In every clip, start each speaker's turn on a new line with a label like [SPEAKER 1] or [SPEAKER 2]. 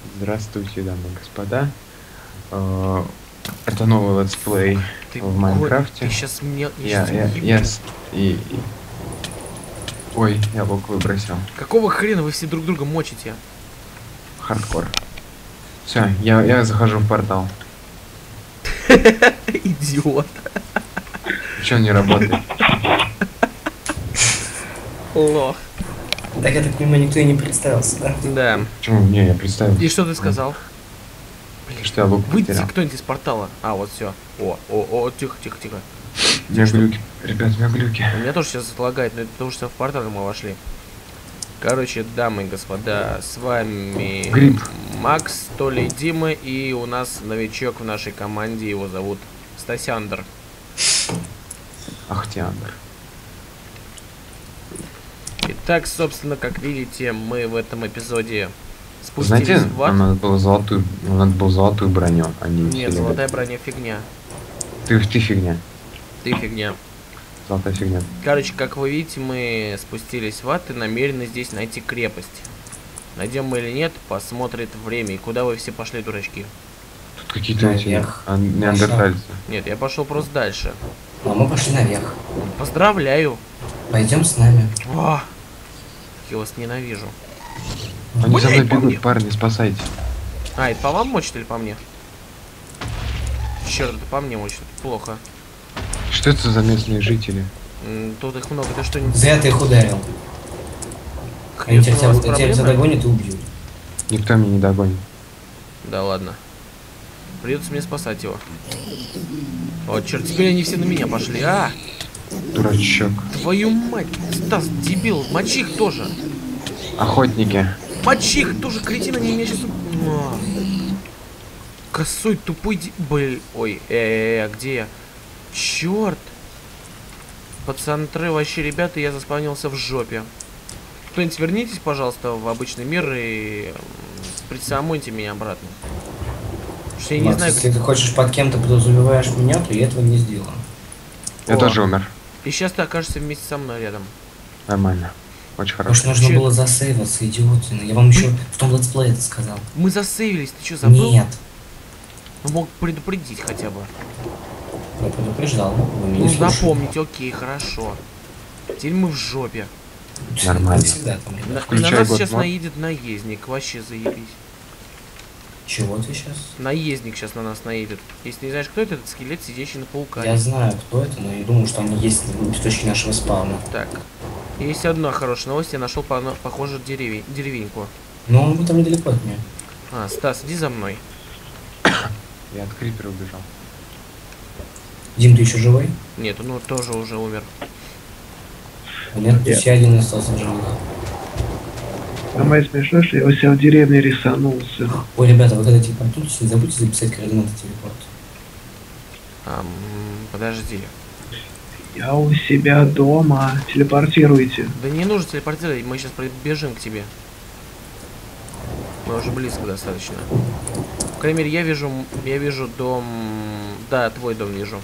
[SPEAKER 1] Здравствуйте, дамы и господа. Э, Это новый летсплей
[SPEAKER 2] Ты,
[SPEAKER 1] в Майнкрафте.
[SPEAKER 2] ты сейчас меня
[SPEAKER 1] Я,
[SPEAKER 2] сейчас
[SPEAKER 1] я,
[SPEAKER 2] уебу.
[SPEAKER 1] я, с- и- Ой, я лук выбросил.
[SPEAKER 2] Какого хрена вы все друг друга мочите?
[SPEAKER 1] Хардкор. Все, я захожу в портал.
[SPEAKER 2] Идиот.
[SPEAKER 1] Че не работает?
[SPEAKER 2] Лох.
[SPEAKER 3] Так, я так понимаю, никто и не представился, да?
[SPEAKER 2] Да.
[SPEAKER 1] Почему? Не, я представил.
[SPEAKER 2] И что ты сказал?
[SPEAKER 1] Что я лук
[SPEAKER 2] Выйдите
[SPEAKER 1] потерял.
[SPEAKER 2] кто-нибудь из портала. А, вот все. О, тихо, тихо, тихо.
[SPEAKER 1] У меня глюки. Ребят, у меня глюки.
[SPEAKER 2] У меня тоже сейчас лагает, но это потому что в портал мы вошли. Короче, дамы и господа, с вами
[SPEAKER 1] Гриб.
[SPEAKER 2] Макс, Толя и Дима, и у нас новичок в нашей команде, его зовут Стасяндр.
[SPEAKER 1] Ахтиандр.
[SPEAKER 2] Итак, собственно, как видите, мы в этом эпизоде спустились
[SPEAKER 1] Знаете,
[SPEAKER 2] в ад.
[SPEAKER 1] нам надо было золотую броню, а не
[SPEAKER 2] Нет,
[SPEAKER 1] фиолетовую.
[SPEAKER 2] золотая броня фигня.
[SPEAKER 1] Ты фигня.
[SPEAKER 2] Ты фигня.
[SPEAKER 1] Золотая фигня.
[SPEAKER 2] Короче, как вы видите, мы спустились в ад и намерены здесь найти крепость. Найдем мы или нет, посмотрит время. И куда вы все пошли, дурачки?
[SPEAKER 1] Тут какие-то эти
[SPEAKER 3] Наверх.
[SPEAKER 1] неандертальцы.
[SPEAKER 2] Нет, я пошел просто дальше.
[SPEAKER 3] А мы пошли наверх.
[SPEAKER 2] Поздравляю.
[SPEAKER 3] Пойдем с нами.
[SPEAKER 2] О, я вас ненавижу.
[SPEAKER 1] Они за мной
[SPEAKER 2] Блядь, по мне.
[SPEAKER 1] бегут, парни, спасайте.
[SPEAKER 2] А, это по вам мочит или по мне? Черт, это по мне мочит. Плохо.
[SPEAKER 1] Что это за местные жители?
[SPEAKER 2] Тут их много. Ты что, не...
[SPEAKER 3] Зря ты их ударил. Они
[SPEAKER 2] Хрен, у вас
[SPEAKER 3] тебя
[SPEAKER 2] проблемы?
[SPEAKER 3] догонят и убьют.
[SPEAKER 1] Никто меня не догонит.
[SPEAKER 2] Да ладно. Придется мне спасать его. О, черт, теперь они все на меня пошли. А,
[SPEAKER 1] Дурачок.
[SPEAKER 2] твою мать. Стас, дебил, мочи их тоже.
[SPEAKER 1] Охотники.
[SPEAKER 2] Мочи их тоже, кретина, не меня сейчас... Косой, тупой Блин, ой, а где я? Черт. Пацантры, вообще, ребята, я заспавнился в жопе. Кто-нибудь вернитесь, пожалуйста, в обычный мир и присамоньте меня обратно. Потому что я не
[SPEAKER 3] Макс,
[SPEAKER 2] знаю,
[SPEAKER 3] если ты хочешь под кем-то подразумеваешь меня, то я этого не сделаю.
[SPEAKER 1] Я
[SPEAKER 2] О.
[SPEAKER 1] тоже умер.
[SPEAKER 2] И сейчас ты окажешься вместе со мной рядом.
[SPEAKER 1] Нормально. Очень
[SPEAKER 3] Потому что
[SPEAKER 1] хорошо.
[SPEAKER 3] нужно
[SPEAKER 2] Чё?
[SPEAKER 3] было засейваться, идиотина. Я вам еще в том летсплее это сказал.
[SPEAKER 2] Мы засейвились, ты что, забыл?
[SPEAKER 3] Нет.
[SPEAKER 2] Мог предупредить хотя бы.
[SPEAKER 3] Я предупреждал. Вы меня
[SPEAKER 2] Ну,
[SPEAKER 3] не слушали.
[SPEAKER 2] напомнить, окей, хорошо. Теперь мы в жопе.
[SPEAKER 1] Нормально.
[SPEAKER 3] Вы всегда там.
[SPEAKER 2] На
[SPEAKER 1] Включай
[SPEAKER 2] нас
[SPEAKER 1] год
[SPEAKER 2] сейчас
[SPEAKER 1] мод.
[SPEAKER 2] наедет наездник, вообще заебись.
[SPEAKER 3] Чего ты сейчас?
[SPEAKER 2] Наездник сейчас на нас наедет. Если не знаешь, кто это, этот скелет, сидящий на паукане.
[SPEAKER 3] Я знаю, кто это, но я думаю, что они есть в точке нашего спавна.
[SPEAKER 2] Так. Есть одна хорошая новость, я нашел похожую деревеньку.
[SPEAKER 3] Но он будет там недалеко от меня.
[SPEAKER 2] А, Стас, иди за мной.
[SPEAKER 1] Я от крипера убежал.
[SPEAKER 3] Дим, ты еще живой?
[SPEAKER 2] Нет, ну тоже уже умер.
[SPEAKER 3] А нет, то есть я один остался в живых.
[SPEAKER 4] Самое смешное, что я у себя в деревне рисанулся.
[SPEAKER 3] Ой, ребята, вы когда телепортуетесь, не забудьте записать координаты телепорта.
[SPEAKER 2] Подожди.
[SPEAKER 4] Я у себя дома. Телепортируйте.
[SPEAKER 2] Да не нужно телепортировать, мы сейчас прибежим к тебе. Мы уже близко достаточно. По крайней мере, я вижу дом... Да, твой дом вижу.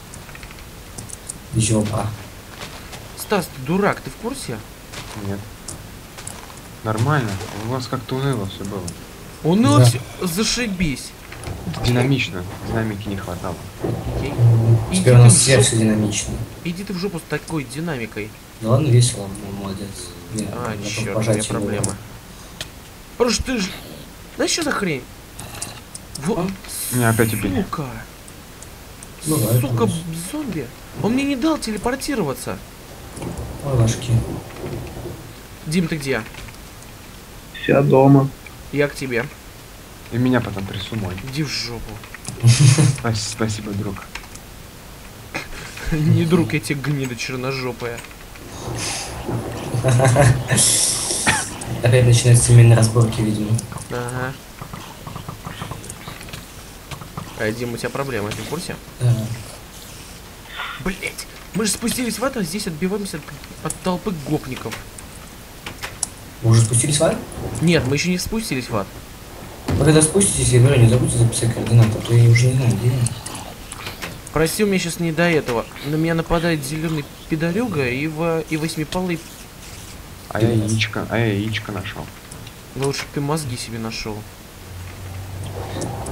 [SPEAKER 3] Жопа.
[SPEAKER 2] Стас, ты дурак, ты в курсе?
[SPEAKER 1] Нет. Нормально. У вас как-то уныло все было.
[SPEAKER 2] Уныло
[SPEAKER 3] Да.
[SPEAKER 2] всё? Зашибись.
[SPEAKER 1] Динамично. Динамики не хватало.
[SPEAKER 2] Окей.
[SPEAKER 3] Теперь у нас все все динамично.
[SPEAKER 2] Иди ты в жопу с такой динамикой.
[SPEAKER 3] Да ладно, весело, ну, молодец. Я
[SPEAKER 2] А,
[SPEAKER 3] готов
[SPEAKER 2] черт, у
[SPEAKER 3] пожать
[SPEAKER 2] меня
[SPEAKER 3] его.
[SPEAKER 2] проблема. Просто ты ж... Знаешь, что за хрень? Вот,
[SPEAKER 1] Меня опять убили.
[SPEAKER 2] сука.
[SPEAKER 3] Бывает,
[SPEAKER 2] Сука,
[SPEAKER 3] бывает.
[SPEAKER 2] зомби. Он мне не дал телепортироваться.
[SPEAKER 3] Ой, ложки.
[SPEAKER 2] Дим, ты где?
[SPEAKER 4] Вся дома.
[SPEAKER 2] Я к тебе.
[SPEAKER 1] И меня потом присумой.
[SPEAKER 2] Иди в жопу.
[SPEAKER 1] Спасибо, друг.
[SPEAKER 2] Не друг, я тебе гнида черножопая.
[SPEAKER 3] Опять начинаются семейные разборки, видимо.
[SPEAKER 2] Ага. А, Дим, у тебя проблемы, ты в курсе?
[SPEAKER 3] Да.
[SPEAKER 2] Блять, мы же спустились в ад, а здесь отбиваемся от толпы гопников.
[SPEAKER 3] Вы уже спустились в ад?
[SPEAKER 2] Нет, мы еще не спустились в ад.
[SPEAKER 3] Вы когда спуститесь, я говорю, не забудьте записать координаты, а то я уже не знаю, где я.
[SPEAKER 2] Прости, у меня сейчас не до этого. На меня нападает зеленый пидорюга и восьмипалый.
[SPEAKER 1] А я яичко нашел.
[SPEAKER 2] Ну лучше бы ты мозги себе нашел.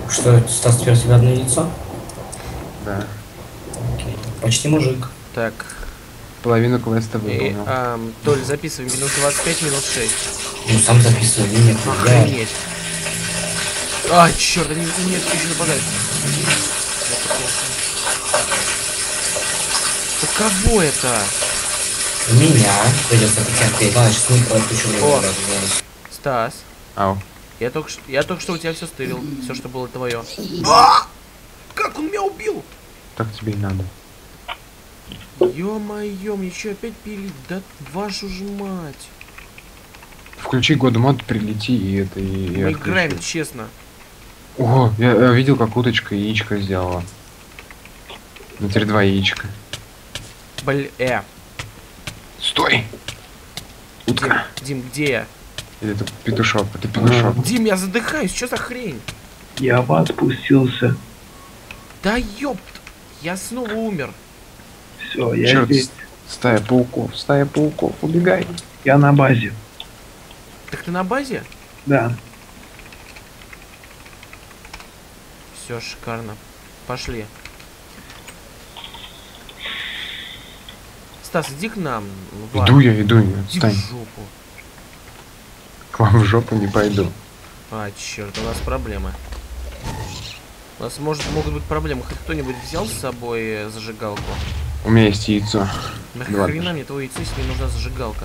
[SPEAKER 3] Что, Стас, теперь у тебя одно яйцо?
[SPEAKER 1] Да.
[SPEAKER 3] Окей. Почти мужик.
[SPEAKER 2] Так.
[SPEAKER 1] Половину квеста
[SPEAKER 2] И,
[SPEAKER 1] выполнил.
[SPEAKER 2] Толь, записывай. Минус 25, минус 6.
[SPEAKER 3] Ну, сам записывай, нет, я...
[SPEAKER 2] Охренеть. А, черт, они мне еще нападают. У кого это?
[SPEAKER 3] У меня придется потерпеть. Ладно, сейчас мы кучу времени
[SPEAKER 2] О.
[SPEAKER 3] разговаривать.
[SPEAKER 2] Стас,
[SPEAKER 1] Ау.
[SPEAKER 2] я только что у тебя все стырил. Все, что было твое. Как он меня убил?
[SPEAKER 1] Так тебе и надо.
[SPEAKER 2] Ё-моё, мне еще опять пилить? Да вашу ж мать.
[SPEAKER 1] Включи годмод, прилети и это и
[SPEAKER 2] Мы
[SPEAKER 1] открыть.
[SPEAKER 2] играем, честно.
[SPEAKER 1] О, я видел, как уточка яичко сделала. Ну, теперь 2 яичка. Стой!
[SPEAKER 2] Дим,
[SPEAKER 1] Утка.
[SPEAKER 2] Дим, где я?
[SPEAKER 1] Или это петушок? Это петушок.
[SPEAKER 2] Дим, я задыхаюсь, что за хрень?
[SPEAKER 4] Я в ад спустился.
[SPEAKER 2] Да ёпт, я снова умер.
[SPEAKER 4] Все, я
[SPEAKER 1] Черт,
[SPEAKER 4] здесь.
[SPEAKER 1] стая пауков, убегай.
[SPEAKER 4] Я на базе.
[SPEAKER 2] Так ты на базе?
[SPEAKER 4] Да.
[SPEAKER 2] Все шикарно. Пошли. Стас, иди к нам.
[SPEAKER 1] Иду я,
[SPEAKER 2] Иди
[SPEAKER 1] отстань.
[SPEAKER 2] в жопу.
[SPEAKER 1] К вам в жопу не пойду.
[SPEAKER 2] А, черт, у нас проблемы. У нас могут быть проблемы. Хоть кто-нибудь взял с собой зажигалку?
[SPEAKER 1] У меня есть яйцо.
[SPEAKER 2] Нахрена мне твое яйцо, если мне нужна зажигалка?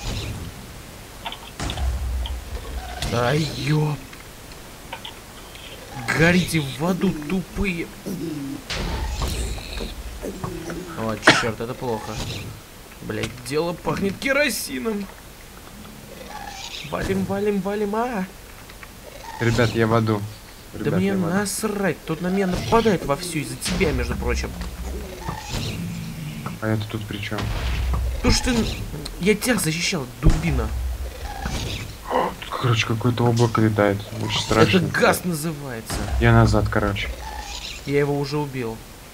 [SPEAKER 2] Ай, ёп. Горите в аду, тупые. О, черт, это плохо. Блять, дело пахнет керосином. Валим,
[SPEAKER 1] Ребят, я в аду.
[SPEAKER 2] Да
[SPEAKER 1] Ребят,
[SPEAKER 2] мне
[SPEAKER 1] я в аду.
[SPEAKER 2] насрать, тут на меня нападает вовсю из-за тебя, между прочим.
[SPEAKER 1] А это тут при чем?
[SPEAKER 2] То что я тебя защищал, дубина.
[SPEAKER 1] Тут, короче, какое-то облако летает. Очень страшно.
[SPEAKER 2] Это газ называется.
[SPEAKER 1] Я назад, короче.
[SPEAKER 2] Я его уже убил.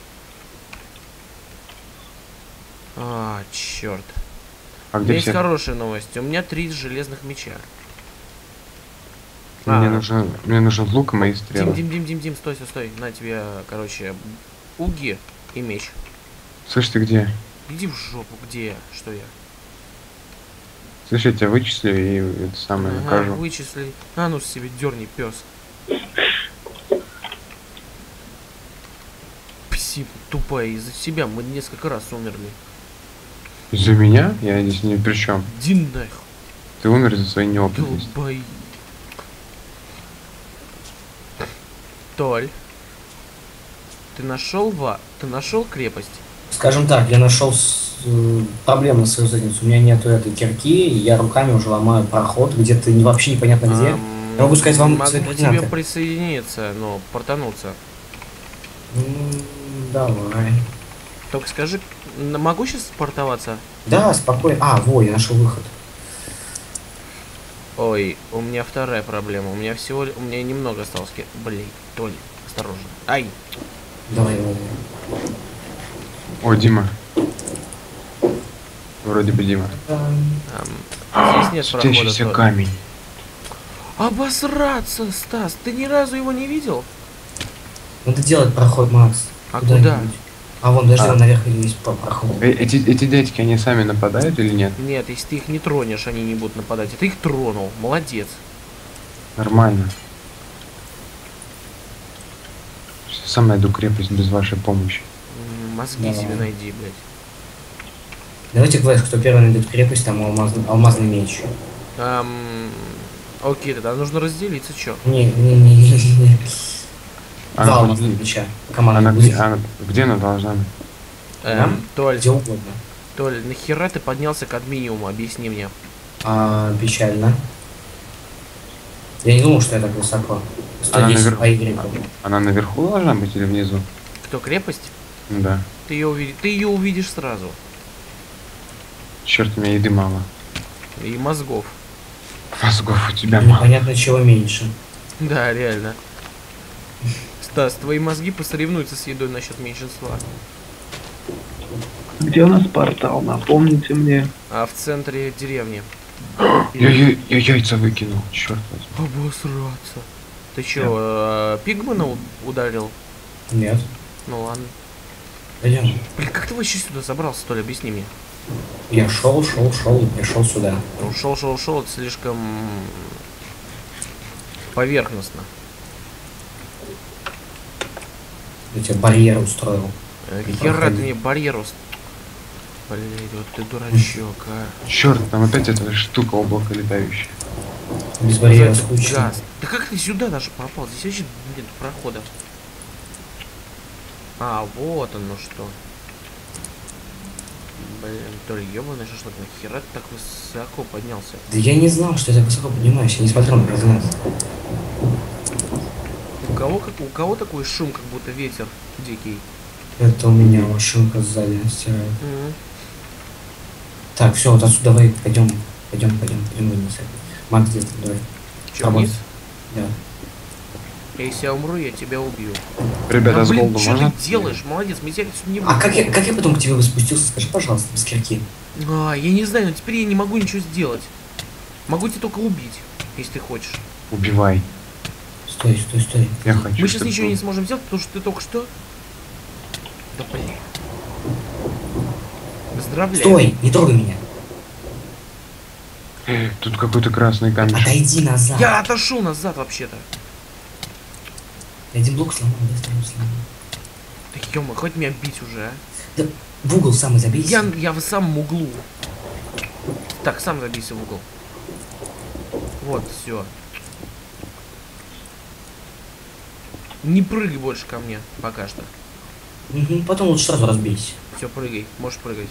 [SPEAKER 2] А, черт.
[SPEAKER 1] А
[SPEAKER 2] У меня
[SPEAKER 1] где
[SPEAKER 2] есть
[SPEAKER 1] все?
[SPEAKER 2] хорошая новость. У меня 3 железных меча.
[SPEAKER 1] Мне нужен лук и мои стрелы.
[SPEAKER 2] Дим, стой. На тебе, короче, уги и меч.
[SPEAKER 1] Слышь, ты где?
[SPEAKER 2] Иди в жопу, где я? Что я?
[SPEAKER 1] Слышь, я тебя вычислю и это самое
[SPEAKER 2] Ага,
[SPEAKER 1] накажу.
[SPEAKER 2] вычисли. А ну себе дерни, пес. Псина тупая, из-за себя мы несколько раз умерли.
[SPEAKER 1] Из-за меня? Я здесь ни при чем.
[SPEAKER 2] Иди нахуй.
[SPEAKER 1] Ты умер из-за своей неопытности.
[SPEAKER 2] Долбай. Толь. Ты нашел крепость?
[SPEAKER 3] Скажем так, я нашел проблему с задницей. У меня нету этой кирки, и я руками уже ломаю проход, где-то вообще непонятно где. Я могу сказать вам
[SPEAKER 2] могу
[SPEAKER 3] свои
[SPEAKER 2] к тебе
[SPEAKER 3] координаты.
[SPEAKER 2] присоединиться, но портануться.
[SPEAKER 3] Давай.
[SPEAKER 2] Только скажи, могу сейчас спортоваться?
[SPEAKER 3] Да, спокойно. А, во, я нашел выход.
[SPEAKER 2] Ой, у меня вторая проблема. У меня немного осталось. Блин, Толь, осторожно. Ай!
[SPEAKER 3] Давай.
[SPEAKER 1] О, Дима. Вроде бы Дима.
[SPEAKER 2] Здесь нет прохода.
[SPEAKER 1] Светящийся
[SPEAKER 2] Толь.
[SPEAKER 1] камень.
[SPEAKER 2] Обосраться, Стас! Ты ни разу его не видел?
[SPEAKER 3] Надо делать проход, Макс.
[SPEAKER 2] А
[SPEAKER 3] Куда-нибудь. А вон, даже вон наверх есть проход.
[SPEAKER 1] Эти дядьки, они сами нападают или нет?
[SPEAKER 2] Нет, если ты их не тронешь, они не будут нападать. А ты их тронул. Молодец.
[SPEAKER 1] Нормально. Сам найду крепость без вашей помощи.
[SPEAKER 2] Мозги
[SPEAKER 3] Давай.
[SPEAKER 2] себе найди, блядь.
[SPEAKER 3] Давайте квест, кто первый найдет крепость, там алмазный меч.
[SPEAKER 2] Окей, тогда нужно разделиться, чё?
[SPEAKER 3] Не.
[SPEAKER 1] Она
[SPEAKER 3] Два
[SPEAKER 1] хоть-
[SPEAKER 3] алмазных меча. Команда будет.
[SPEAKER 1] где она должна быть?
[SPEAKER 2] Толь,
[SPEAKER 3] Где угодно.
[SPEAKER 2] Толь, нахера ты поднялся к админиуму? Объясни мне.
[SPEAKER 3] Печально. Я не думал, что я так высоко.
[SPEAKER 1] Она
[SPEAKER 3] 110
[SPEAKER 1] наверху.
[SPEAKER 3] по Y.
[SPEAKER 1] Она наверху должна быть или внизу?
[SPEAKER 2] Кто, крепость?
[SPEAKER 1] Ну да.
[SPEAKER 2] Ты ее увидишь сразу.
[SPEAKER 1] Черт, у меня еды мало.
[SPEAKER 2] И мозгов.
[SPEAKER 1] Мозгов у тебя мало.
[SPEAKER 3] Непонятно чего меньше.
[SPEAKER 2] Да, реально. Стас, твои мозги посоревнуются с едой насчет меньшинства.
[SPEAKER 4] Где у нас портал? Напомните мне.
[SPEAKER 2] А в центре деревни.
[SPEAKER 1] Я яйца выкинул, черт возьми.
[SPEAKER 2] Обосраться. Ты чё, пигмана ударил?
[SPEAKER 3] Нет.
[SPEAKER 2] Ну ладно.
[SPEAKER 3] Пойдем.
[SPEAKER 2] Блин, как ты вообще сюда забрался, что ли? Объясни мне.
[SPEAKER 3] Я шел и пришел сюда.
[SPEAKER 2] Ушел, это слишком поверхностно.
[SPEAKER 3] Я тебе барьер устроил.
[SPEAKER 2] Хера ты
[SPEAKER 3] проходи.
[SPEAKER 2] мне барьер Блин, вот ты дурачок, а.
[SPEAKER 1] Черт, там опять эта штука облако летающая.
[SPEAKER 3] Без барьера
[SPEAKER 2] Это
[SPEAKER 3] скучно.
[SPEAKER 2] газ. Да как ты сюда даже попал? Здесь вообще нет прохода. А, вот оно что. Блин, то ли ёбаный шашлык, нахера ты так высоко поднялся?
[SPEAKER 3] Да я не знал, что я так высоко поднимаюсь, я не смотрел на резонанс.
[SPEAKER 2] У кого такой шум, как будто ветер дикий?
[SPEAKER 3] Это у меня машинка сзади стирает.
[SPEAKER 2] Мгм.
[SPEAKER 3] Так, все, вот отсюда давай пойдем вниз. Макс, где ты? Давай.
[SPEAKER 2] Чё,
[SPEAKER 3] Работай.
[SPEAKER 2] вниз?
[SPEAKER 3] Да.
[SPEAKER 2] Если я умру, я тебя убью.
[SPEAKER 1] Ребята,
[SPEAKER 2] Да,
[SPEAKER 1] с
[SPEAKER 2] блин,
[SPEAKER 1] голдом
[SPEAKER 2] что
[SPEAKER 1] можно?
[SPEAKER 2] ты делаешь? Молодец, мы тебя отсюда не
[SPEAKER 3] А
[SPEAKER 2] будем.
[SPEAKER 3] как я потом к тебе спустился? Скажи, пожалуйста, без кирки.
[SPEAKER 2] А, я не знаю, но теперь я не могу ничего сделать. Могу тебя только убить, если ты хочешь.
[SPEAKER 1] Убивай.
[SPEAKER 3] Стой.
[SPEAKER 1] Я хочу.
[SPEAKER 2] Мы сейчас
[SPEAKER 1] чтобы
[SPEAKER 2] ничего
[SPEAKER 1] был.
[SPEAKER 2] не сможем сделать, потому что ты только что... Да блин. Поздравляю.
[SPEAKER 3] Стой, не трогай меня.
[SPEAKER 1] Тут какой-то красный камень.
[SPEAKER 3] Отойди назад.
[SPEAKER 2] Я отошел назад вообще-то.
[SPEAKER 3] Я один блок сломал, да, сломал.
[SPEAKER 2] Да ё-моё, хоть меня бить уже, а.
[SPEAKER 3] Да в угол самый забейся.
[SPEAKER 2] Я в самом углу. Так, сам забейся в угол. Вот, все. Не прыгай больше ко мне, пока что.
[SPEAKER 3] Мгм, потом лучше сразу разбейся.
[SPEAKER 2] Все, прыгай, можешь прыгать.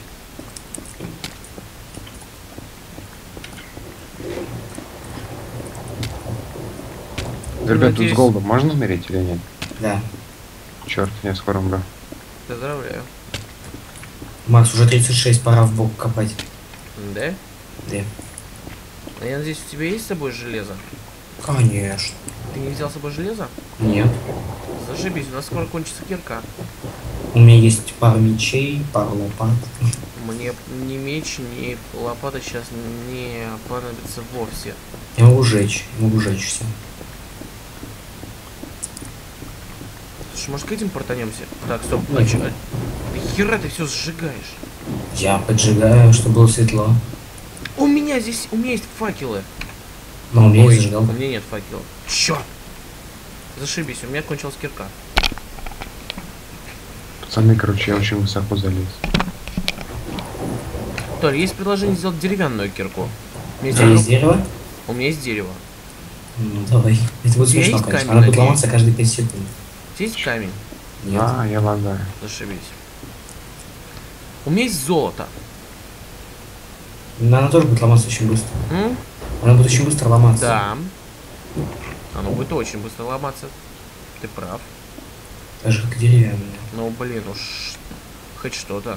[SPEAKER 1] Ребят, тут
[SPEAKER 2] Надеюсь-
[SPEAKER 1] с голдом можно умереть или нет?
[SPEAKER 3] Да.
[SPEAKER 1] Черт, я скоро умру.
[SPEAKER 2] Поздравляю.
[SPEAKER 3] Макс, уже 36, пора в бок копать.
[SPEAKER 2] Да?
[SPEAKER 3] Да.
[SPEAKER 2] А я надеюсь, у тебя есть с собой железо?
[SPEAKER 3] Конечно.
[SPEAKER 2] Ты не взял с собой железо?
[SPEAKER 3] Нет.
[SPEAKER 2] Зашибись, у нас скоро кончится кирка.
[SPEAKER 3] У меня есть пару мечей, пару лопат.
[SPEAKER 2] Мне ни меч, ни лопата сейчас не понадобится вовсе.
[SPEAKER 3] Я могу жечь все.
[SPEAKER 2] Слушай, может к этим портанемся? Так, стоп,
[SPEAKER 3] Нет.
[SPEAKER 2] Да хера ты все сжигаешь.
[SPEAKER 3] Я поджигаю, чтобы было светло.
[SPEAKER 2] У меня есть факелы.
[SPEAKER 3] Но у меня
[SPEAKER 2] Ой,
[SPEAKER 3] есть зажигалка.
[SPEAKER 2] у меня нет факелов. Чё? Зашибись, у меня кончилась кирка.
[SPEAKER 1] Пацаны, короче, я очень высоко залез.
[SPEAKER 2] Толь, есть предложение сделать деревянную кирку. У меня
[SPEAKER 3] У тебя есть
[SPEAKER 2] есть дерево.
[SPEAKER 3] дерево?
[SPEAKER 2] У меня есть дерево.
[SPEAKER 3] Ну, давай. Это будет
[SPEAKER 2] У тебя
[SPEAKER 3] смешно,
[SPEAKER 2] есть
[SPEAKER 3] конечно.
[SPEAKER 2] камень,
[SPEAKER 3] Она будет
[SPEAKER 2] надеюсь?
[SPEAKER 3] ломаться каждые 5 секунд.
[SPEAKER 2] У тебя есть камень?
[SPEAKER 3] Нет.
[SPEAKER 1] А, я лагаю.
[SPEAKER 2] Зашибись. У меня есть золото.
[SPEAKER 3] Но она тоже будет ломаться очень быстро.
[SPEAKER 2] М?
[SPEAKER 3] Она будет очень быстро ломаться.
[SPEAKER 2] Да. Оно будет очень быстро ломаться. Ты прав.
[SPEAKER 3] Так же, как деревянная.
[SPEAKER 2] Ну, блин, уж хоть что-то.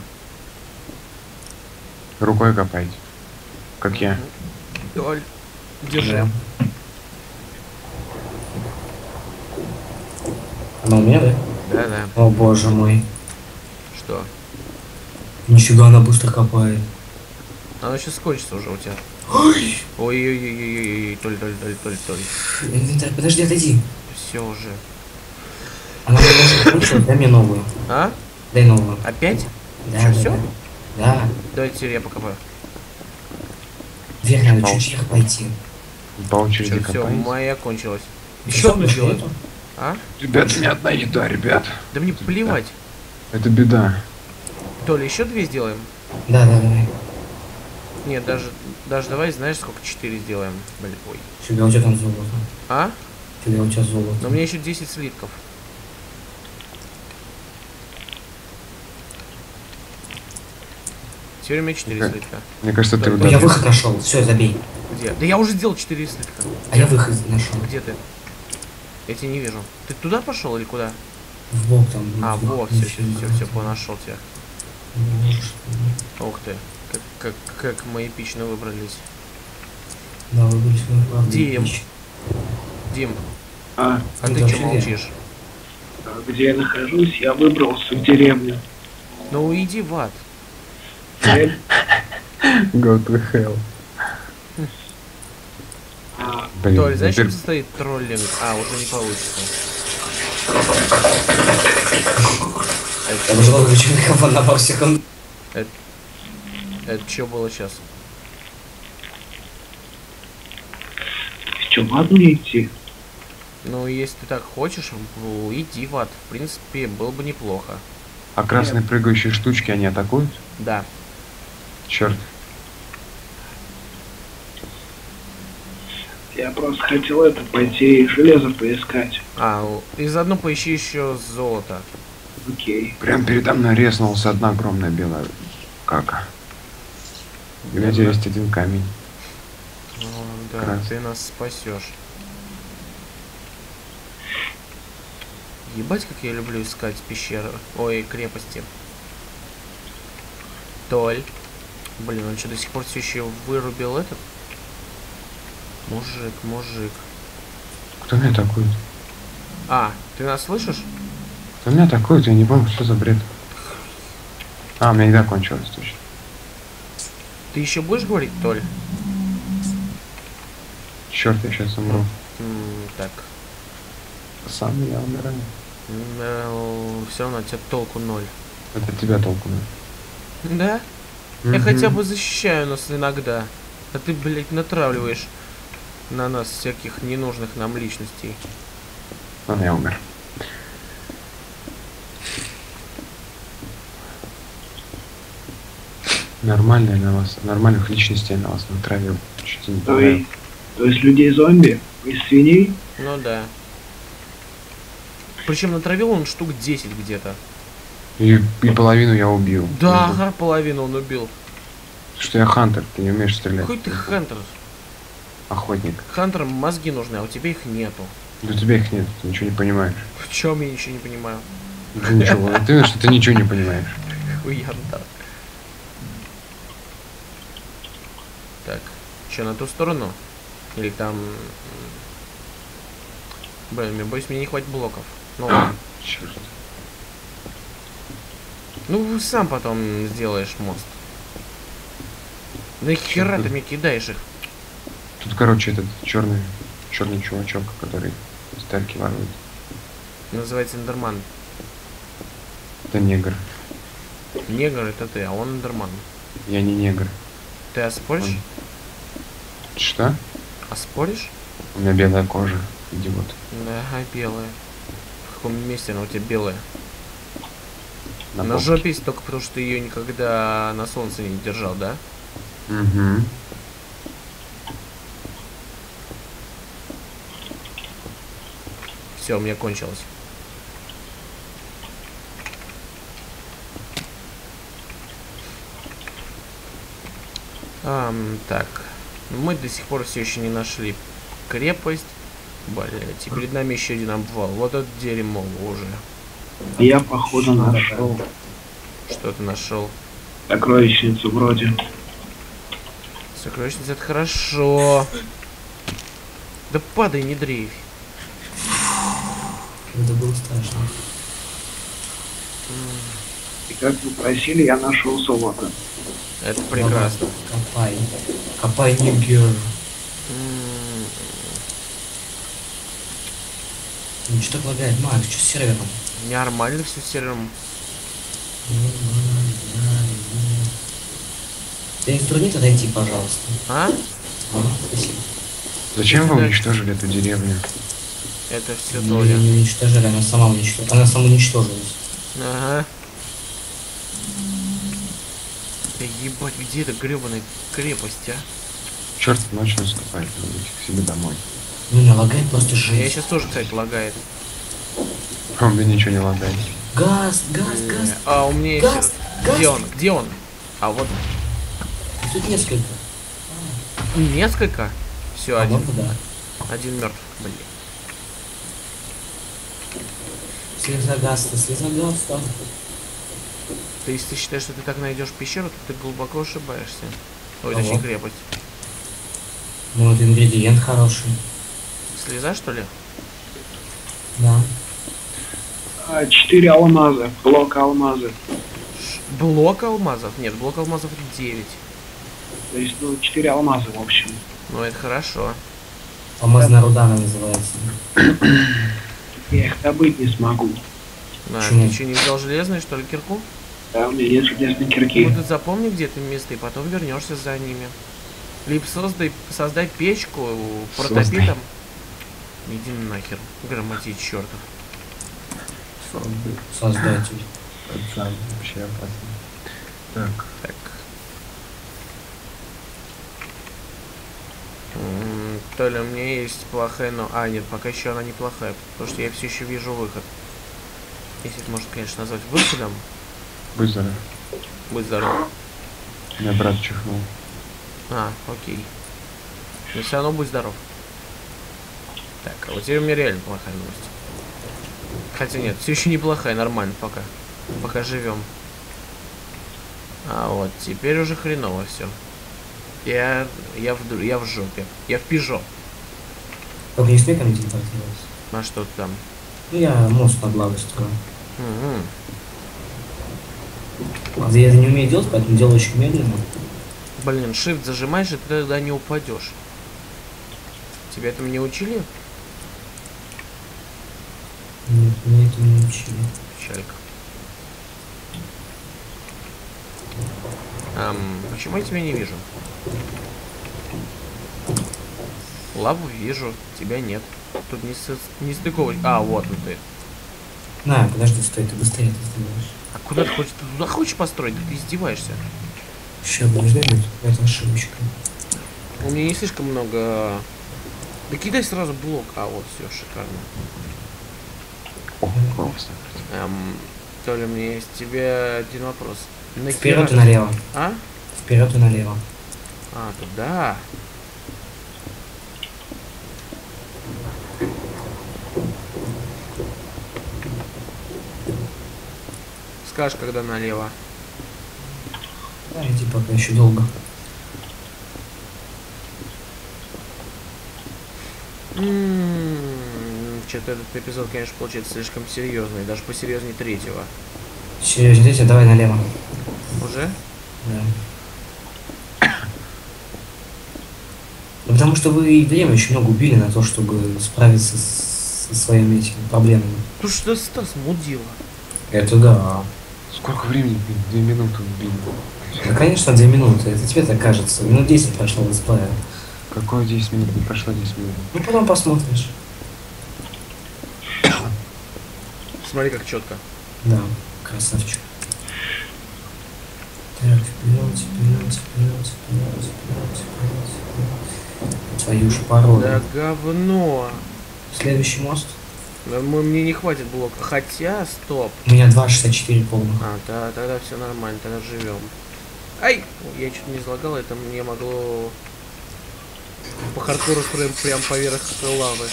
[SPEAKER 1] Рукой копайте. Как я.
[SPEAKER 2] Толь, держи.
[SPEAKER 3] Она у меня, да?
[SPEAKER 2] Да-да.
[SPEAKER 3] О боже мой.
[SPEAKER 2] Что?
[SPEAKER 3] Нифига она быстро копает.
[SPEAKER 2] Оно сейчас кончится уже у тебя.
[SPEAKER 3] Ой!
[SPEAKER 2] Ой-ой-ой-ой-ой, Толь.
[SPEAKER 3] Инвентарь, подожди, отойди.
[SPEAKER 2] Все уже.
[SPEAKER 3] Она немножко кончилась, дай мне новую.
[SPEAKER 2] А?
[SPEAKER 3] Дай новую.
[SPEAKER 2] Опять?
[SPEAKER 3] Да,
[SPEAKER 2] Чё,
[SPEAKER 3] да,
[SPEAKER 2] всё?
[SPEAKER 3] да. Да.
[SPEAKER 2] Давайте теперь я покопаю.
[SPEAKER 3] Вверх надо
[SPEAKER 1] Пау.
[SPEAKER 3] чуть вверх пойти.
[SPEAKER 1] По очереди
[SPEAKER 2] Все,
[SPEAKER 1] копайте.
[SPEAKER 2] моя кончилась.
[SPEAKER 3] Ты
[SPEAKER 2] Еще
[SPEAKER 3] что,
[SPEAKER 2] одну
[SPEAKER 3] больше
[SPEAKER 2] сделаем.
[SPEAKER 3] нету?
[SPEAKER 2] А?
[SPEAKER 1] Ребят, не одна еда, ребят.
[SPEAKER 2] Да мне плевать.
[SPEAKER 1] Это беда.
[SPEAKER 2] Толя, еще 2 сделаем?
[SPEAKER 3] Да, давай.
[SPEAKER 2] Нет, даже давай, знаешь, сколько? 4 сделаем. Блин, ой.
[SPEAKER 3] Фига, у тебя там золото.
[SPEAKER 2] А?
[SPEAKER 3] Фига, у тебя золото.
[SPEAKER 2] Но у меня еще 10 слитков. Теперь у меня 4
[SPEAKER 1] Окей.
[SPEAKER 2] слитка.
[SPEAKER 1] Мне кажется, ты
[SPEAKER 2] Ой,
[SPEAKER 3] Ой, я
[SPEAKER 1] удалил.
[SPEAKER 3] выход нашел. Все, забей.
[SPEAKER 2] Где? Да я уже сделал 4 слитка.
[SPEAKER 3] А я выход нашел.
[SPEAKER 2] Где ты? Я тебя не вижу. Ты туда пошел или куда?
[SPEAKER 3] В бок там.
[SPEAKER 2] А,
[SPEAKER 3] внизу.
[SPEAKER 2] во, все, нашел тебя. Ух ты. Как мы эпично выбрались.
[SPEAKER 3] Да, выбрались мы, правда.
[SPEAKER 2] Дим.
[SPEAKER 3] эпично.
[SPEAKER 2] Дим,
[SPEAKER 4] А
[SPEAKER 2] а
[SPEAKER 3] Ну,
[SPEAKER 2] ты
[SPEAKER 3] да,
[SPEAKER 2] че
[SPEAKER 3] вообще
[SPEAKER 2] молчишь?
[SPEAKER 4] где я нахожусь, я выбрался в деревню.
[SPEAKER 2] Ну иди в ад.
[SPEAKER 1] Go to hell. Блин,
[SPEAKER 2] Толь, знаешь, чем
[SPEAKER 1] во-первых,
[SPEAKER 2] состоит троллинг? А, уже не получится.
[SPEAKER 3] Я уже выключил микрофон на пару секунд.
[SPEAKER 2] Это что было сейчас?
[SPEAKER 4] Что, в ад мне идти?
[SPEAKER 2] Ну, если ты так хочешь, иди в ад. В принципе, было бы неплохо.
[SPEAKER 1] а красные прыгающие штучки, они атакуют?
[SPEAKER 2] Да.
[SPEAKER 1] Черт.
[SPEAKER 4] Я просто хотел это пойти железо поискать.
[SPEAKER 2] И заодно поищи еще золото.
[SPEAKER 4] Окей.
[SPEAKER 1] Прям передо мной резнулся одна огромная белая кака. У меня здесь есть один камень.
[SPEAKER 2] О, да,
[SPEAKER 1] Крас.
[SPEAKER 2] ты нас спасешь. Ебать, как я люблю искать пещеры. Ой, крепости. Толь. Блин, он что, до сих пор все еще вырубил этот? Мужик.
[SPEAKER 1] Кто меня атакует?
[SPEAKER 2] А, ты нас слышишь?
[SPEAKER 1] Кто меня атакует? Я не помню, что за бред. А, у меня еда кончилась точно.
[SPEAKER 2] Ты еще будешь говорить, Толь?
[SPEAKER 1] Черт, я сейчас умру.
[SPEAKER 2] Так.
[SPEAKER 1] Сам я умираю.
[SPEAKER 2] Все равно от тебя толку 0.
[SPEAKER 1] Это от тебя толку нет.
[SPEAKER 2] Да? Я хотя бы защищаю нас иногда. А ты, блядь, натравливаешь на нас всяких ненужных нам личностей.
[SPEAKER 1] Ладно, я умер. Нормально на вас, нормальных личностей на вас натравил. Чуть не понравилось.
[SPEAKER 4] То есть людей-зомби? Из свиней?
[SPEAKER 2] Ну да. Причем натравил он штук 10 где-то.
[SPEAKER 1] И половину я убил.
[SPEAKER 2] Да, ага, половину он убил.
[SPEAKER 1] Что я хантер, ты не умеешь стрелять.
[SPEAKER 2] Какой ты хантер?
[SPEAKER 1] Охотник.
[SPEAKER 2] Хантерам мозги нужны, а у тебя их нету.
[SPEAKER 1] Да у тебя их нет, ты ничего не понимаешь.
[SPEAKER 2] В чем я ничего не понимаю?
[SPEAKER 1] Ты ничего, ты что ты ничего не понимаешь.
[SPEAKER 2] Хуянта. Так, что, на ту сторону? Или там... Блин, я боюсь, мне не хватит блоков. Ну ладно.
[SPEAKER 1] Черт.
[SPEAKER 2] Ну, сам потом сделаешь мост. Да и хера ты мне кидаешь их.
[SPEAKER 1] Тут, короче, этот черный чувачок, который стальки ворует.
[SPEAKER 2] Называется Эндерман.
[SPEAKER 1] Это негр.
[SPEAKER 2] Негр это ты, а он Эндерман.
[SPEAKER 1] Я не негр.
[SPEAKER 2] Ты оспоришь?
[SPEAKER 1] Что?
[SPEAKER 2] Оспоришь?
[SPEAKER 1] У меня белая кожа, идиот.
[SPEAKER 2] Да, белая. В каком месте она у тебя белая?
[SPEAKER 1] На
[SPEAKER 2] На
[SPEAKER 1] попке.
[SPEAKER 2] жопе есть только потому, что ты ее никогда на солнце не держал, да?
[SPEAKER 1] Угу.
[SPEAKER 2] Все, у меня кончилось. Так. Мы до сих пор все еще не нашли крепость. Блять, и перед нами еще один обвал. Вот это дерьмо уже.
[SPEAKER 4] Я, походу, нашел
[SPEAKER 2] Что ты нашел?
[SPEAKER 4] сокровищницу вроде.
[SPEAKER 2] Сокровищница, это хорошо. Да падай, не дрейфь.
[SPEAKER 3] Это было страшно.
[SPEAKER 4] И как вы просили, я нашел золото.
[SPEAKER 2] Это прекрасно.
[SPEAKER 3] Копай. Копай, нигер. Ну что так лагает? Макс, что с сервером?
[SPEAKER 2] Нормально все с сервером.
[SPEAKER 3] Ты не затруднит отойти, пожалуйста.
[SPEAKER 2] А?
[SPEAKER 3] Спасибо.
[SPEAKER 1] Зачем вы уничтожили эту деревню?
[SPEAKER 2] Это все
[SPEAKER 3] Ее
[SPEAKER 2] Толя.
[SPEAKER 3] не уничтожили, она сама уничтожилась. Она самоуничтожилась.
[SPEAKER 2] Ага. Да ебать, где эта гребаная крепость, а?
[SPEAKER 1] Черт, ночь наступает, надо идти к себе домой.
[SPEAKER 3] Ну, меня лагает просто
[SPEAKER 2] Я
[SPEAKER 3] жесть.
[SPEAKER 2] сейчас тоже, кстати, лагает.
[SPEAKER 1] А у меня ничего не лагает.
[SPEAKER 3] Газ.
[SPEAKER 2] А у меня
[SPEAKER 3] Газ,
[SPEAKER 2] есть...
[SPEAKER 3] газ.
[SPEAKER 2] Где он? Где он? А вот
[SPEAKER 3] Тут несколько.
[SPEAKER 2] несколько. Все, один.
[SPEAKER 3] По-моему, да.
[SPEAKER 2] Один мертв. Блин.
[SPEAKER 3] Слеза гаста.
[SPEAKER 2] Ты, если ты считаешь, что ты так найдешь пещеру, то ты глубоко ошибаешься. Ой,
[SPEAKER 3] Ого.
[SPEAKER 2] точнее крепость.
[SPEAKER 3] Ну, это ингредиент хороший.
[SPEAKER 2] Слеза, что ли?
[SPEAKER 3] Да.
[SPEAKER 4] 4 алмаза, блок алмаза.
[SPEAKER 2] Блок алмазов? Нет, блок алмазов это 9.
[SPEAKER 4] То есть, ну, 4 алмаза, в общем.
[SPEAKER 2] Ну, это хорошо.
[SPEAKER 3] Алмазная руда она называется.
[SPEAKER 4] Я их добыть не смогу.
[SPEAKER 2] На,
[SPEAKER 3] Почему?
[SPEAKER 2] ты что, не взял железный, что ли, кирку?
[SPEAKER 4] Да, у меня нет железной кирки.
[SPEAKER 2] Ну ты запомни, где ты место, и потом вернешься за ними. Либо создай печку, протопи
[SPEAKER 1] Создай.
[SPEAKER 2] там. Иди нахер, грамотей чертов.
[SPEAKER 3] Создатель.
[SPEAKER 1] Пацан, вообще опасно. Так,
[SPEAKER 2] Так. То ли у меня есть плохая, но... А, нет, пока еще она неплохая, потому что я все еще вижу выход. Если это можно, конечно, назвать выходом.
[SPEAKER 1] будь здоров.
[SPEAKER 2] Будь здоров.
[SPEAKER 1] Меня брат чихнул.
[SPEAKER 2] А, окей. Но все равно будь здоров. Так, а вот теперь у меня реально плохая новость. Хотя нет, все еще неплохая, нормально пока. Пока живем. А вот, теперь уже хреново все. Я в жопе. Я в пижо.
[SPEAKER 3] Только не смей ко мне телепортироваться.
[SPEAKER 2] А что ты там?
[SPEAKER 3] Ну, я мост над лавой строю.
[SPEAKER 2] Угу.
[SPEAKER 3] А я это не умею делать, поэтому делаю очень медленно.
[SPEAKER 2] Блин, shift зажимаешь, и ты тогда не упадешь. Тебя этому не учили?
[SPEAKER 3] Нет, мне это не учили.
[SPEAKER 2] Печалька. Почему я тебя не вижу? Лаву вижу, тебя нет. Тут не стыковывать. А, вот он ты.
[SPEAKER 3] На, подожди, стой, ты быстрее это сделаешь.
[SPEAKER 2] А куда ты хочешь? Ты туда хочешь построить? Да ты издеваешься.
[SPEAKER 3] Сейчас, подожди, это ошибочка.
[SPEAKER 2] У меня не слишком много... Да кидай сразу блок. А, вот, все, шикарно.
[SPEAKER 1] О, классно.
[SPEAKER 2] То ли у меня есть тебе один вопрос.
[SPEAKER 3] Вперед и налево.
[SPEAKER 2] А?
[SPEAKER 3] Вперед и налево.
[SPEAKER 2] А, туда. Скажешь, когда налево.
[SPEAKER 3] Да, иди пока еще долго.
[SPEAKER 2] Что-то этот эпизод, конечно, получается слишком серьезный, даже посерьезнее третьего.
[SPEAKER 3] Серьезно, давай налево.
[SPEAKER 2] Уже?
[SPEAKER 3] Да. Ну, потому что вы и время очень много убили на то, чтобы справиться со своими этими проблемами.
[SPEAKER 2] Ну что, Стас, мудила.
[SPEAKER 3] Это да.
[SPEAKER 1] Сколько времени? 2 минуты убили.
[SPEAKER 3] Да, конечно, 2 минуты. Это тебе так кажется. Минут 10 прошло в летсплее.
[SPEAKER 1] Какое 10 минут? Не прошло 10 минут.
[SPEAKER 3] Ну, потом посмотришь.
[SPEAKER 2] Смотри, как четко.
[SPEAKER 3] Да, красавчик. Так, вперед. Твою ж породу.
[SPEAKER 2] Да говно.
[SPEAKER 3] Следующий мост.
[SPEAKER 2] Да мне не хватит блока. Хотя, стоп.
[SPEAKER 3] У меня 2,64 полных.
[SPEAKER 2] А, да, тогда все нормально, тогда живем. Ай! Я что-то не излагал, это мне могло по хардкору строим прям поверх лавы.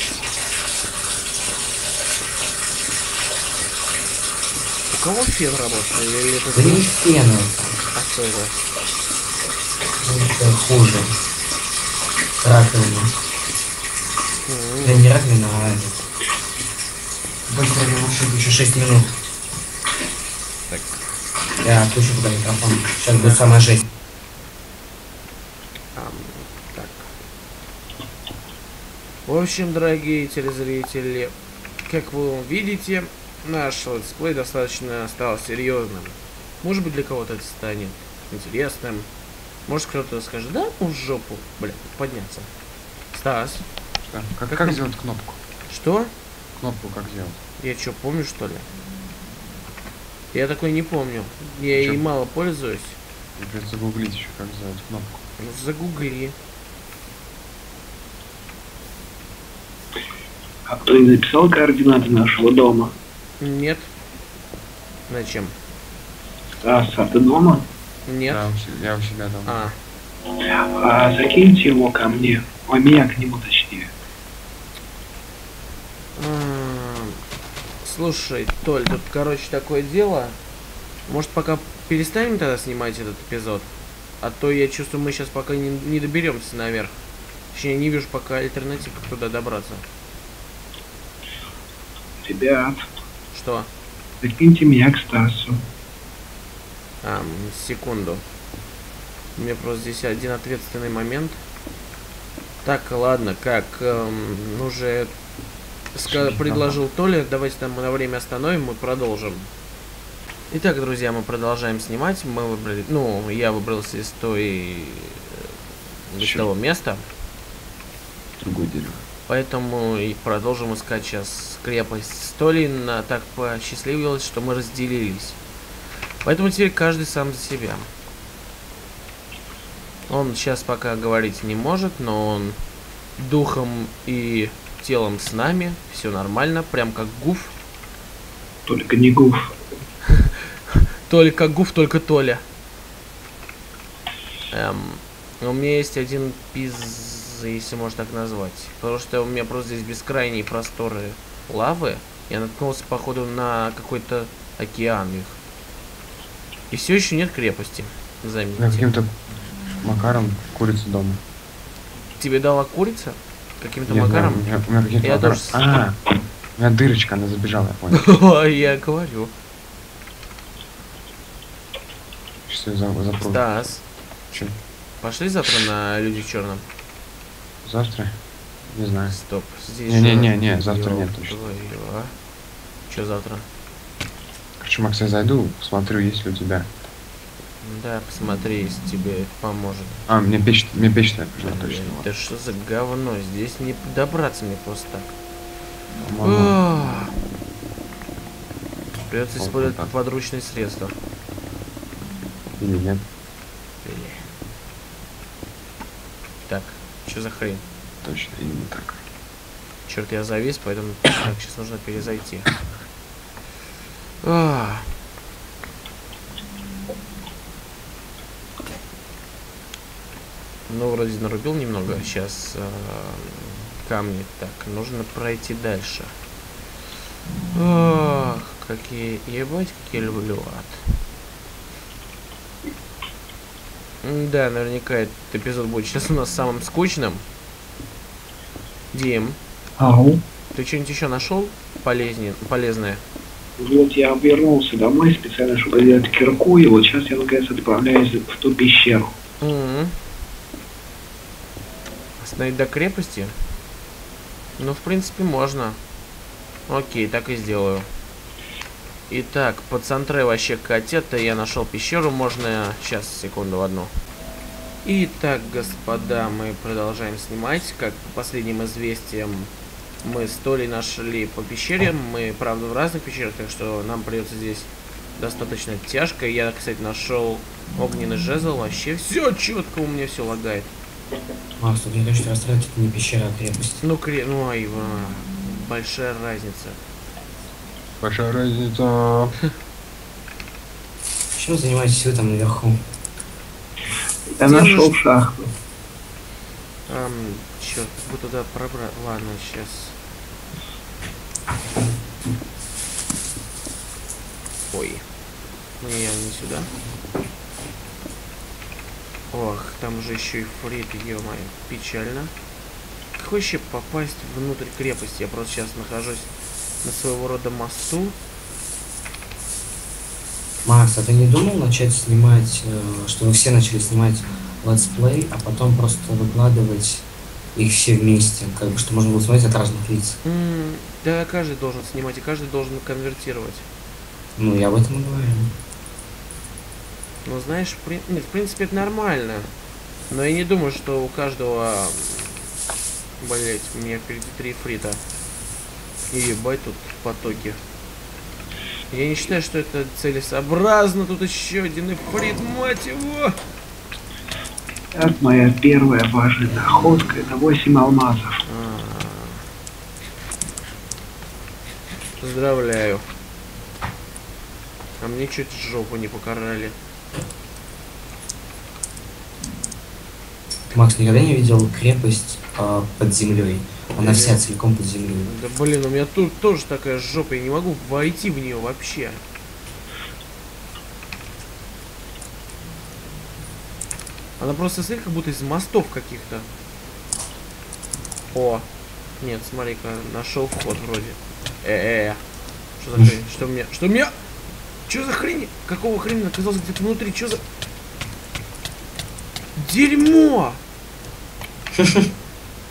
[SPEAKER 2] У кого фен работает? Или это...
[SPEAKER 3] Да не фена.
[SPEAKER 2] А что это?
[SPEAKER 3] Это хуже. Раковина. Да не раковина, а это. Быстро не еще 6 минут.
[SPEAKER 2] Так.
[SPEAKER 3] Я отключу пока микрофон. Сейчас будет самая жесть.
[SPEAKER 2] Так. В общем, дорогие телезрители, как вы видите, наш летсплей достаточно стал серьезным. Может быть, для кого-то это станет интересным. Может, кто-то скажет, да, ну в жопу, блин, подняться. Стас.
[SPEAKER 1] Да. Как сделать кнопку?
[SPEAKER 2] Что?
[SPEAKER 1] Кнопку как сделать?
[SPEAKER 2] Я что, помню, что ли? Я такой не помню. Я ей мало пользуюсь.
[SPEAKER 1] Мне придется загуглить еще, как сделать кнопку.
[SPEAKER 2] Ну, загугли.
[SPEAKER 4] А кто не написал координаты нашего дома?
[SPEAKER 2] Нет. Зачем?
[SPEAKER 4] Стас, а ты дома?
[SPEAKER 2] Нет.
[SPEAKER 1] Да, я у себя дома.
[SPEAKER 2] А,
[SPEAKER 4] А закиньте его ко мне. А меня к нему точнее.
[SPEAKER 2] Слушай, Толь, тут, короче, такое дело. Может, пока перестанем тогда снимать этот эпизод? А то я чувствую, мы сейчас пока не доберемся наверх. Точнее, не вижу пока альтернатив, как туда добраться.
[SPEAKER 4] Ребят,
[SPEAKER 2] Что?
[SPEAKER 4] закиньте меня к Стасу.
[SPEAKER 2] Секунду. У меня просто здесь один ответственный момент. Так, ладно, как уже предложил Толя, давайте там на время остановим и продолжим. Итак, друзья, мы продолжаем снимать. Мы выбрали, ну, я выбрался из того места.
[SPEAKER 1] Другое дерево.
[SPEAKER 2] Поэтому и продолжим искать сейчас крепость с Толей. Так посчастливилось, что мы разделились. Поэтому теперь каждый сам за себя. Он сейчас пока говорить не может, но он духом и телом с нами. Все нормально, прям как Гуф.
[SPEAKER 4] Только не Гуф.
[SPEAKER 2] Только как Гуф, только Толя. У меня есть один пиз, если можно так назвать. Потому что у меня просто здесь бескрайние просторы лавы. Я наткнулся, походу, на какой-то океан их. И все еще нет крепости. Заметьте.
[SPEAKER 1] Каким-то макаром курица дома.
[SPEAKER 2] Тебе дала курица? Каким-то
[SPEAKER 1] Нет,
[SPEAKER 2] макаром?
[SPEAKER 1] У меня каким-то
[SPEAKER 2] Я
[SPEAKER 1] макаром.
[SPEAKER 2] тоже...
[SPEAKER 1] У меня дырочка, она забежала, я понял.
[SPEAKER 2] Я говорю.
[SPEAKER 1] Сейчас я запру.
[SPEAKER 2] Стас,
[SPEAKER 1] Че?
[SPEAKER 2] пошли завтра на Люди в черном?
[SPEAKER 1] Завтра? Не знаю.
[SPEAKER 2] Стоп, здесь
[SPEAKER 1] Не, завтра нет точно.
[SPEAKER 2] Че завтра?
[SPEAKER 1] Короче, Макс, я зайду, посмотрю, есть ли у тебя.
[SPEAKER 2] Да, посмотри, если тебе это поможет.
[SPEAKER 1] Мне печь нужна точно.
[SPEAKER 2] Да что за говно? Здесь не добраться мне просто так.
[SPEAKER 1] По-моему,
[SPEAKER 2] Придется
[SPEAKER 1] Вот
[SPEAKER 2] использовать
[SPEAKER 1] так.
[SPEAKER 2] подручные средства.
[SPEAKER 1] или нет.
[SPEAKER 2] Так, что за хрень?
[SPEAKER 1] Точно, именно так.
[SPEAKER 2] Черт, я завис, поэтому так, сейчас нужно перезайти. Ну, вроде нарубил немного. Сейчас камни. Так, нужно пройти дальше. Ох, какие... Ебать, какие люблю ад. Да, наверняка этот эпизод будет сейчас у нас самым скучным. Дим,
[SPEAKER 4] Ау.
[SPEAKER 2] ты что-нибудь еще нашел полезное?
[SPEAKER 4] Вот я вернулся домой специально, чтобы сделать кирку, и вот сейчас я наконец отправляюсь в ту пещеру.
[SPEAKER 2] Остановить до крепости? Ну, в принципе, можно. Окей, так и сделаю. Итак, по центре вообще катета я нашел пещеру. Можно... Сейчас, секунду, одну. Итак, господа, мы продолжаем снимать. Как по последним известиям, мы с Толей нашли по пещере. Мы, правда, в разных пещерах, так что нам придется здесь достаточно тяжко. Я, кстати, нашел огненный жезл. Вообще все четко, у меня все лагает.
[SPEAKER 3] Макс, тут не то, что расстраивать, это не пещера, а крепость.
[SPEAKER 2] Ну, ой, большая разница.
[SPEAKER 1] Большая разница.
[SPEAKER 3] Чем занимаетесь вы там наверху?
[SPEAKER 4] Я нашел шахту.
[SPEAKER 2] Черт, бы туда пробрать. Ладно, сейчас. Ой. Не, не сюда. Ох, там же еще и фрит, ё-моё, печально. Как вообще попасть внутрь крепости? Я просто сейчас нахожусь на своего рода мосту.
[SPEAKER 3] Макс, а ты не думал начать снимать, что вы все начали снимать летсплей, а потом просто выкладывать их все вместе, как бы, что можно было смотреть от разных лиц?
[SPEAKER 2] Да, каждый должен снимать, и каждый должен конвертировать.
[SPEAKER 3] Ну, я об этом и говорю.
[SPEAKER 2] Ну, знаешь, в принципе, это нормально. Но я не думаю, что у каждого... Блять, у меня впереди 3 фрита. И ебать тут потоки. Я не считаю, что это целесообразно. Тут еще один фрит, мать его!
[SPEAKER 4] Это моя первая важная находка, это 8 алмазов.
[SPEAKER 2] Поздравляю. А мне чуть жопу не покарали.
[SPEAKER 3] Макс, никогда не видел крепость под землей? Она вся целиком под землей.
[SPEAKER 2] Да блин, у меня тут тоже такая жопа, я не могу войти в нее вообще. Она просто, смотри, как будто из мостов каких-то. О! Нет, смотри-ка, нашел вход вроде. Что за хрень? Что мне? Что меня? Что за хрень? Какого хрена оказался где-то внутри? Что за... Дерьмо!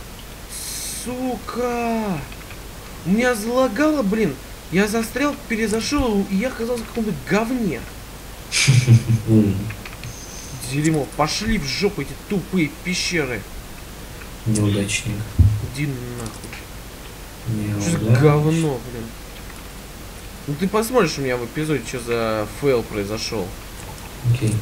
[SPEAKER 2] Сука! У меня залагало, блин. Я застрял, перезашел, и я оказался в каком-то говне. Дерьмо, пошли в жопу эти тупые пещеры.
[SPEAKER 3] Неудачник.
[SPEAKER 2] Иди нахуй. Что за
[SPEAKER 3] Неудачник.
[SPEAKER 2] говно, блин. Ну ты посмотришь у меня в эпизоде, что за фейл произошел.
[SPEAKER 3] Окей.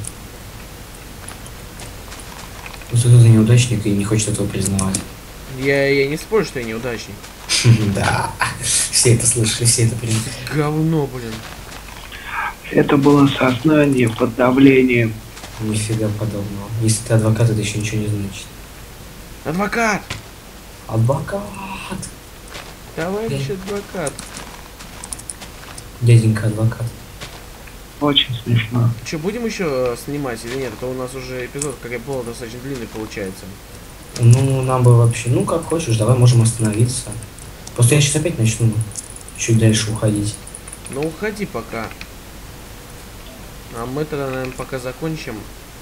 [SPEAKER 3] Ну, кто-то неудачник и не хочет этого признавать.
[SPEAKER 2] Я не спорю, что я неудачник.
[SPEAKER 3] Да. Все это слышали, все это приняли.
[SPEAKER 2] Говно, блин.
[SPEAKER 4] Это было сознание под давлением.
[SPEAKER 3] Нифига подобного. Если ты адвокат, это еще ничего не значит.
[SPEAKER 2] Адвокат!
[SPEAKER 3] Адвокат!
[SPEAKER 2] Товарищ адвокат.
[SPEAKER 3] Дяденька адвокат.
[SPEAKER 4] Очень смешно.
[SPEAKER 2] Че, будем еще снимать или нет? А то у нас уже эпизод, как я понял, достаточно длинный получается.
[SPEAKER 3] Ну, нам бы вообще, ну как хочешь, давай можем остановиться. Просто я сейчас опять начну чуть дальше уходить.
[SPEAKER 2] Ну уходи пока. А мы тогда, наверное, пока закончим.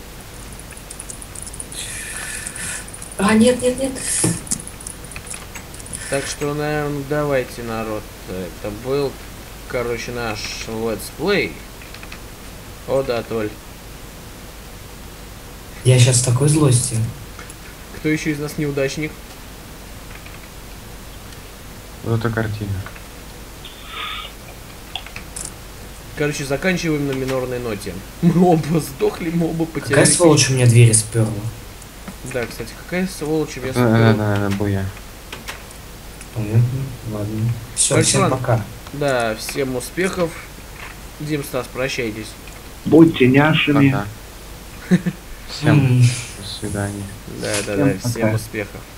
[SPEAKER 3] А, нет, нет, нет.
[SPEAKER 2] Так что, наверное, давайте, народ. Это был, короче, наш летсплей. О, да, Толь.
[SPEAKER 3] Я сейчас в такой злости.
[SPEAKER 2] Кто еще из нас неудачник?
[SPEAKER 1] Вот эта картина.
[SPEAKER 2] Короче, заканчиваем на минорной ноте. Мы оба сдохли, мы оба потеряли.
[SPEAKER 3] Какая сволочь у меня двери сперла?
[SPEAKER 2] Да, кстати, какая сволочь у меня
[SPEAKER 1] Наверное, был я.
[SPEAKER 3] Понятно, ладно. Все,
[SPEAKER 2] Короче,
[SPEAKER 3] всем
[SPEAKER 2] ладно.
[SPEAKER 3] пока.
[SPEAKER 2] Да, всем успехов. Дим, Стас, прощайтесь.
[SPEAKER 4] Будьте няшами.
[SPEAKER 1] Пока. Всем
[SPEAKER 3] М.
[SPEAKER 1] до свидания.
[SPEAKER 2] Да,
[SPEAKER 4] Всем пока.
[SPEAKER 2] всем успехов.